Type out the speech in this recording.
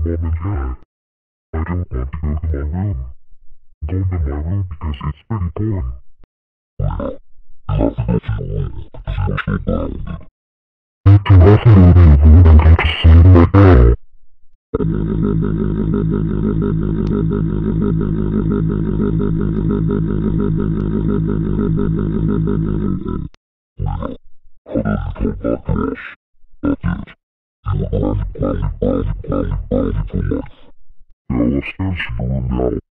mom and dad. I don't want to go to my room. Go to my room because it's pretty boring. You have to go to your room because you're so grounded. You can also go to your room and go to sleep right now. Yeah, let's finish your room now.